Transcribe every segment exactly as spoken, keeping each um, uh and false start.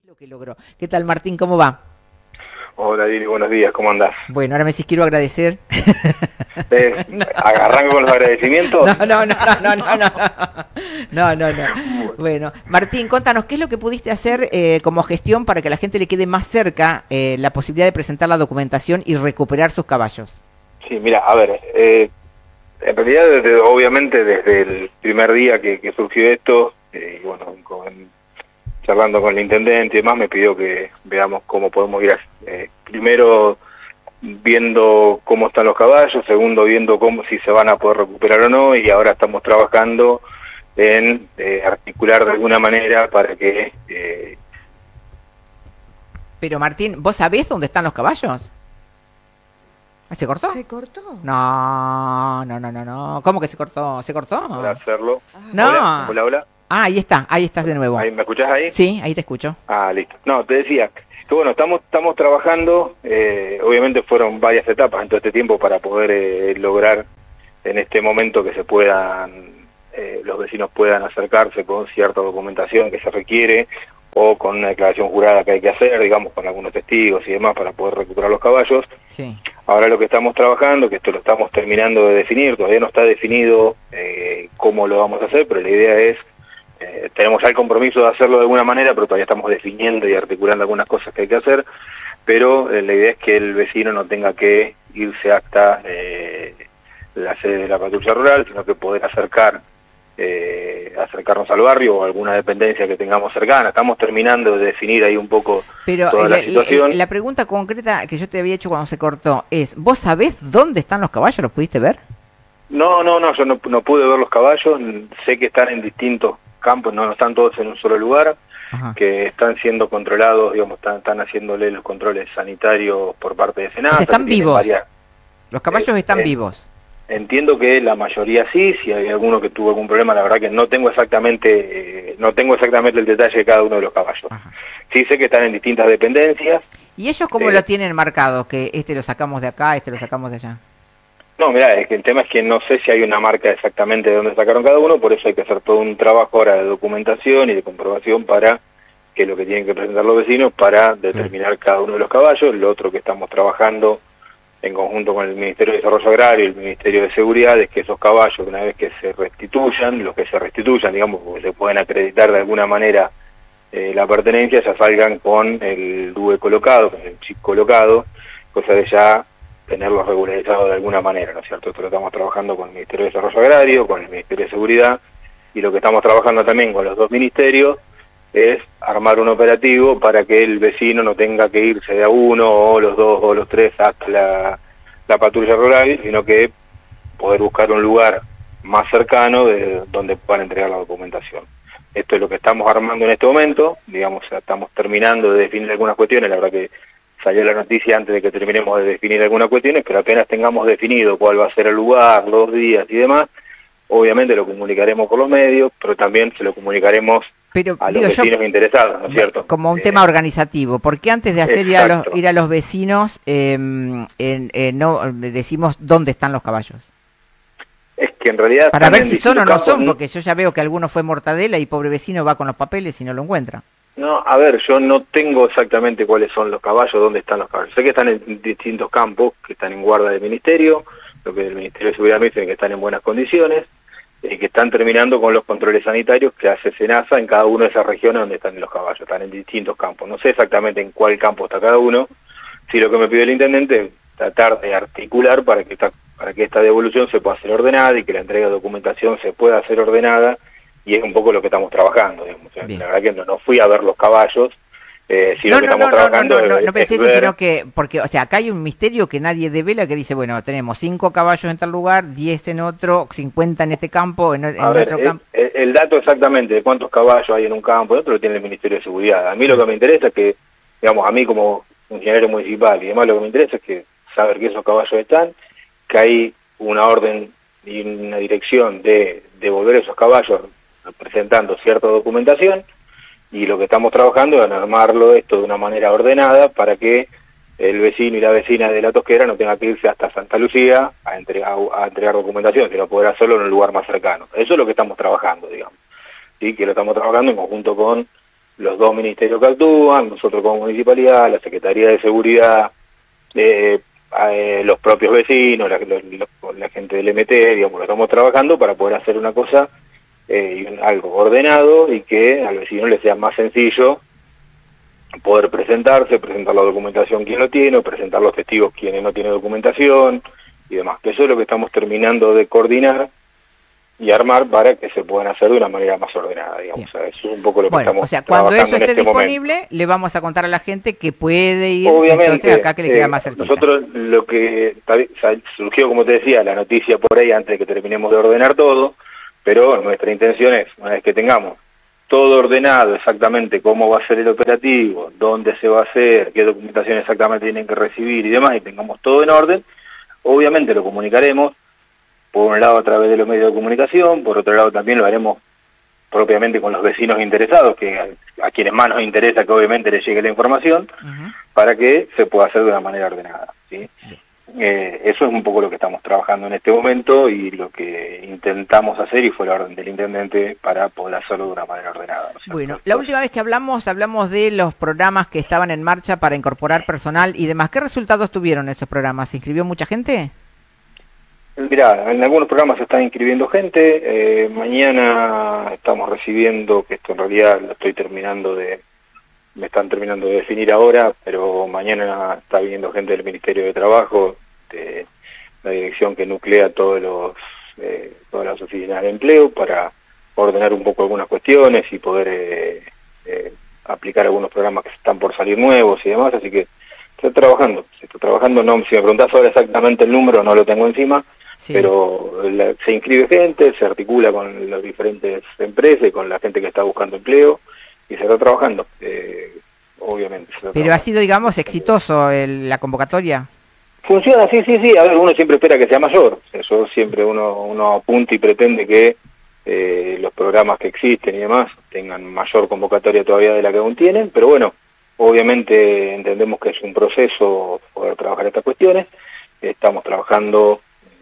Lo que logró. ¿Qué tal, Martín? ¿Cómo va? Hola, Diri, buenos días, ¿cómo andás? Bueno, ahora me decís, quiero agradecer. Eh, no. ¿Arranco con los agradecimientos? No, no, no, no, no, no, no, no, no. Bueno, Martín, contanos, ¿qué es lo que pudiste hacer eh, como gestión para que a la gente le quede más cerca eh, la posibilidad de presentar la documentación y recuperar sus caballos? Sí, mira, a ver, eh, en realidad, desde, obviamente, desde el primer día que, que surgió esto, eh, y bueno, con, charlando con el intendente y demás, me pidió que veamos cómo podemos ir, a, eh, primero viendo cómo están los caballos, segundo viendo cómo si se van a poder recuperar o no, y ahora estamos trabajando en eh, articular de alguna manera para que... Eh... Pero Martín, ¿vos sabés dónde están los caballos? ¿Se cortó? ¿Se cortó? No, no, no, no, no. ¿Cómo que se cortó? ¿Se cortó? Para hacerlo. No. Hola, hola, hola. Ah, ahí está, ahí estás de nuevo. ¿Ahí, ¿Me escuchás ahí? Sí, ahí te escucho. Ah, listo. No, te decía que bueno, estamos estamos trabajando, eh, obviamente fueron varias etapas en todo este tiempo para poder eh, lograr en este momento que se puedan, eh, los vecinos puedan acercarse con cierta documentación que se requiere o con una declaración jurada que hay que hacer, digamos, con algunos testigos y demás para poder recuperar los caballos. Sí. Ahora lo que estamos trabajando, que esto lo estamos terminando de definir, todavía no está definido eh, cómo lo vamos a hacer, pero la idea es, eh, tenemos ya el compromiso de hacerlo de alguna manera, pero todavía estamos definiendo y articulando algunas cosas que hay que hacer, pero eh, la idea es que el vecino no tenga que irse hasta eh, la sede de la patrulla rural, sino que poder acercar, eh, acercarnos al barrio o alguna dependencia que tengamos cercana. Estamos terminando de definir ahí un poco Pero toda la, la situación. La pregunta concreta que yo te había hecho cuando se cortó es, ¿vos sabés dónde están los caballos? ¿Los pudiste ver? No, no, no, yo no, no pude ver los caballos, sé que están en distintos campos, no, no están todos en un solo lugar. Ajá. Que están siendo controlados, digamos, están, están haciéndole los controles sanitarios por parte de Senasa. O sea, están vivos. Varias... Los caballos eh, están eh, vivos. Entiendo que la mayoría sí, si hay alguno que tuvo algún problema, la verdad que no tengo exactamente, eh, no tengo exactamente el detalle de cada uno de los caballos. Ajá. Sí sé que están en distintas dependencias. ¿Y ellos cómo eh, lo tienen marcado? Que este lo sacamos de acá, este lo sacamos de allá. No, mirá, es que el tema es que no sé si hay una marca exactamente de dónde sacaron cada uno, por eso hay que hacer todo un trabajo ahora de documentación y de comprobación para que lo que tienen que presentar los vecinos para determinar sí. cada uno de los caballos. Lo otro que estamos trabajando en conjunto con el Ministerio de Desarrollo Agrario y el Ministerio de Seguridad es que esos caballos, una vez que se restituyan, los que se restituyan, digamos, porque se pueden acreditar de alguna manera eh, la pertenencia, ya salgan con el D U E colocado, con el chip colocado, cosa de ya tenerlos regularizados de alguna manera, ¿no es cierto? Esto lo estamos trabajando con el Ministerio de Desarrollo Agrario, con el Ministerio de Seguridad, y lo que estamos trabajando también con los dos ministerios es armar un operativo para que el vecino no tenga que irse de a uno, o los dos, o los tres hasta la, la patrulla rural, sino que poder buscar un lugar más cercano de donde puedan entregar la documentación. Esto es lo que estamos armando en este momento, digamos, estamos terminando de definir algunas cuestiones, la verdad que salió la noticia antes de que terminemos de definir algunas cuestiones, pero apenas tengamos definido cuál va a ser el lugar, los días y demás, obviamente lo comunicaremos por los medios, pero también se lo comunicaremos pero, a los digo, vecinos yo, interesados, ¿no es cierto? Como un eh, tema organizativo, porque antes de hacer ir a, los, ir a los vecinos, eh, en, eh, no decimos dónde están los caballos. Es que en realidad... Para ver si son o no son, porque yo ya veo que alguno fue Mortadela y pobre vecino va con los papeles y no lo encuentra. No, a ver, yo no tengo exactamente cuáles son los caballos, dónde están los caballos. Sé que están en distintos campos, que están en guarda del Ministerio, lo que el Ministerio de Seguridad me dice que están en buenas condiciones, y que están terminando con los controles sanitarios que hace Senasa en cada una de esas regiones donde están los caballos, están en distintos campos. No sé exactamente en cuál campo está cada uno, si lo que me pidió el intendente es tratar de articular para que esta, para que esta devolución se pueda hacer ordenada y que la entrega de documentación se pueda hacer ordenada, y es un poco lo que estamos trabajando, digamos. La verdad que no, no fui a ver los caballos, eh, sino no, que no, estamos no, trabajando... No, no, no, no, no pensé eso, ver... sino que, porque, o sea, acá hay un misterio que nadie devela, que dice, bueno, tenemos cinco caballos en tal lugar, diez en otro, cincuenta en este campo, en, en ver, otro el, campo. El, el dato exactamente de cuántos caballos hay en un campo, en otro lo tiene el Ministerio de Seguridad. A mí lo que me interesa es que, digamos, a mí como funcionario municipal y demás, lo que me interesa es que saber que esos caballos están, que hay una orden y una dirección de devolver esos caballos presentando cierta documentación, y lo que estamos trabajando es armarlo esto de una manera ordenada para que el vecino y la vecina de La Tosquera no tenga que irse hasta Santa Lucía a entregar, a entregar documentación, sino poder hacerlo en un lugar más cercano. Eso es lo que estamos trabajando, digamos. ¿Sí? Que lo estamos trabajando en conjunto con los dos ministerios que actúan, nosotros como municipalidad, la Secretaría de Seguridad, eh, eh, los propios vecinos, la, los, los, la gente del M T, digamos, lo estamos trabajando para poder hacer una cosa, eh, y un, algo ordenado y que al vecino le sea más sencillo poder presentarse, presentar la documentación quien lo tiene, o presentar los testigos quienes no tienen documentación y demás. Eso es lo que estamos terminando de coordinar y armar para que se puedan hacer de una manera más ordenada, digamos. O sea, eso es un poco lo que bueno, estamos o sea, cuando eso esté este disponible, momento. Le vamos a contar a la gente que puede ir. Obviamente, acá que le queda eh, más cerquita. Nosotros lo que surgió, como te decía, la noticia por ahí antes de que terminemos de ordenar todo, pero nuestra intención es, una vez que tengamos todo ordenado, exactamente cómo va a ser el operativo, dónde se va a hacer, qué documentación exactamente tienen que recibir y demás, y tengamos todo en orden, obviamente lo comunicaremos, por un lado a través de los medios de comunicación, por otro lado también lo haremos propiamente con los vecinos interesados, que a, a quienes más nos interesa que obviamente les llegue la información, uh-huh. para que se pueda hacer de una manera ordenada, ¿sí? Eh, eso es un poco lo que estamos trabajando en este momento y lo que intentamos hacer, y fue la orden del intendente para poder hacerlo de una manera ordenada, ¿no? Bueno, la Entonces, última vez que hablamos, hablamos de los programas que estaban en marcha para incorporar personal y demás. ¿Qué resultados tuvieron esos programas? ¿Se inscribió mucha gente? Mirá, en algunos programas se está inscribiendo gente, eh, mañana estamos recibiendo, que esto en realidad lo estoy terminando de, me están terminando de definir ahora, pero mañana está viniendo gente del Ministerio de Trabajo, de la dirección que nuclea todos los, eh, todas las oficinas de empleo, para ordenar un poco algunas cuestiones y poder eh, eh, aplicar algunos programas que están por salir nuevos y demás, así que se está trabajando, se está trabajando, no, si me preguntás ahora exactamente el número no lo tengo encima, sí. Pero la, se inscribe gente, se articula con las diferentes empresas y con la gente que está buscando empleo y se está trabajando, eh, obviamente. Se está Pero trabajando. Ha sido, digamos, exitoso el, la convocatoria. Funciona, sí, sí, sí, a ver, uno siempre espera que sea mayor, eso siempre uno, uno apunta y pretende que eh, los programas que existen y demás tengan mayor convocatoria todavía de la que aún tienen, pero bueno, obviamente entendemos que es un proceso poder trabajar estas cuestiones, estamos trabajando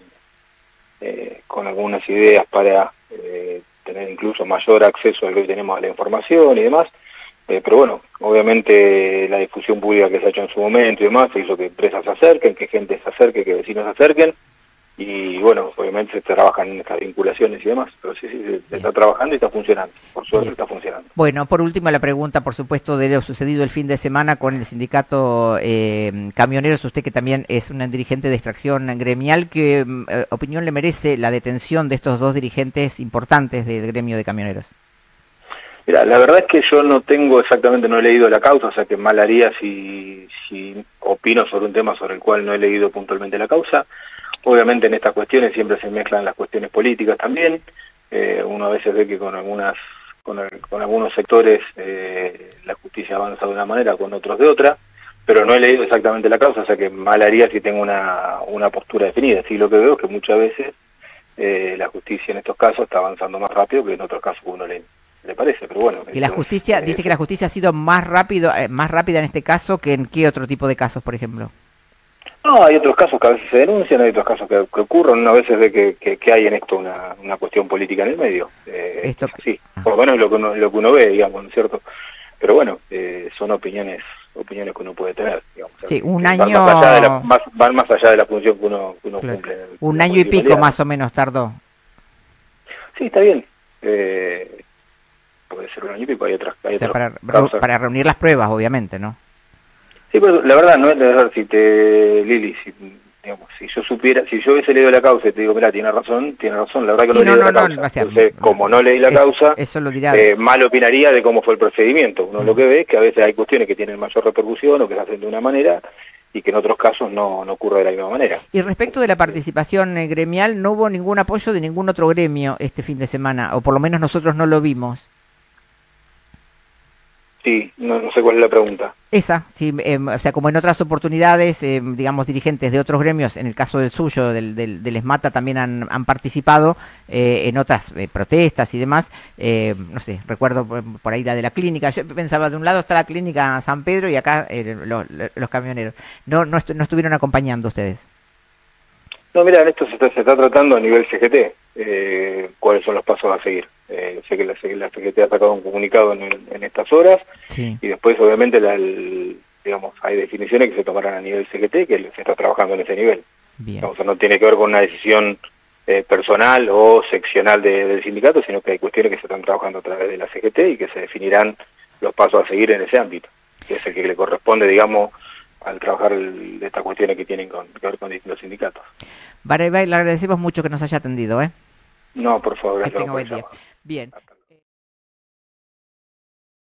eh, con algunas ideas para eh, tener incluso mayor acceso al que hoy tenemos a la información y demás, eh, pero bueno, obviamente la difusión pública que se ha hecho en su momento y demás hizo que empresas se acerquen, que gente se acerque, que vecinos se acerquen, y bueno, obviamente se trabajan en estas vinculaciones y demás, pero sí, sí, se, se está trabajando y está funcionando, por suerte está funcionando. Bueno, por último la pregunta, por supuesto, de lo sucedido el fin de semana con el sindicato eh, Camioneros, usted que también es una dirigente de extracción gremial, ¿qué eh, opinión le merece la detención de estos dos dirigentes importantes del gremio de camioneros? Mira, la verdad es que yo no tengo exactamente, no he leído la causa, o sea que mal haría si, si opino sobre un tema sobre el cual no he leído puntualmente la causa. Obviamente en estas cuestiones siempre se mezclan las cuestiones políticas también, eh, uno a veces ve que con algunas con, el, con algunos sectores eh, la justicia avanza de una manera, con otros de otra, pero no he leído exactamente la causa, o sea que mal haría si tengo una, una postura definida. Sí, lo que veo es que muchas veces eh, la justicia en estos casos está avanzando más rápido que en otros casos que uno le, le parece, pero bueno. Que la justicia, eh, dice que la justicia ha sido más rápido, eh, más rápida en este caso que en qué otro tipo de casos, por ejemplo. No, hay otros casos que a veces se denuncian, hay otros casos que, que ocurren, a veces ve que, que, que hay en esto una, una cuestión política en el medio. Eh, esto sí, por lo menos lo que uno, lo que uno ve, digamos, ¿no es cierto? Pero bueno, eh, son opiniones opiniones que uno puede tener, digamos. Sí, un van año... Más allá de la, más, van más allá de la función que uno, que uno claro. cumple. En el, un año y pico más o menos tardó. Sí, está bien. Eh, puede ser un año y pico, hay otras... Hay o sea, otras para, para reunir las pruebas, obviamente, ¿no? Sí, pero la verdad, no es de ver si te, Lili, si, digamos, si yo supiera, si yo hubiese leído la causa y te digo, mira, tiene razón, tiene razón, la verdad que sí, no, no leí no, la no, causa. No, no, Entonces, no, como no leí la es, causa, eso lo dirá. Eh, mal opinaría de cómo fue el procedimiento. Uno mm. lo que ve es que a veces hay cuestiones que tienen mayor repercusión o que se hacen de una manera y que en otros casos no, no ocurre de la misma manera. Y respecto de la participación eh, gremial, no hubo ningún apoyo de ningún otro gremio este fin de semana, o por lo menos nosotros no lo vimos. Sí, no, no sé cuál es la pregunta. Esa, sí, eh, o sea, como en otras oportunidades, eh, digamos, dirigentes de otros gremios, en el caso del suyo, del, del, del ESMATA, también han, han participado eh, en otras eh, protestas y demás. Eh, no sé, recuerdo por, por ahí la de la clínica. Yo pensaba, de un lado está la clínica San Pedro y acá eh, lo, lo, los camioneros. No, no, estu no estuvieron acompañando ustedes. No, mira, en esto se está, se está tratando a nivel C G T, eh, cuáles son los pasos a seguir. eh, sé que la, la C G T ha sacado un comunicado en, en estas horas, sí. Y después obviamente la, el, digamos, hay definiciones que se tomarán a nivel C G T, que se está trabajando en ese nivel. Bien. O sea, no tiene que ver con una decisión eh, personal o seccional de, del sindicato, sino que hay cuestiones que se están trabajando a través de la C G T y que se definirán los pasos a seguir en ese ámbito, que es el que le corresponde, digamos, al trabajar el, de estas cuestiones que tienen con, que ver con distintos sindicatos. Baray, le agradecemos mucho que nos haya atendido, ¿eh? No, por favor, Que gracias tenga por buen día. llamar. Bien.